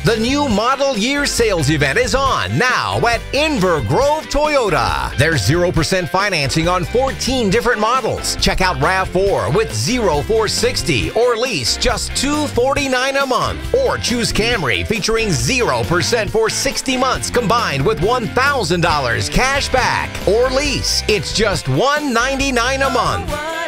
The new model year sales event is on now at Inver Grove Toyota. There's 0% financing on 14 different models. Check out RAV4 with 460 or lease just $249 a month. Or choose Camry featuring 0% for 60 months combined with $1,000 cash back. Or lease, it's just $199 a month.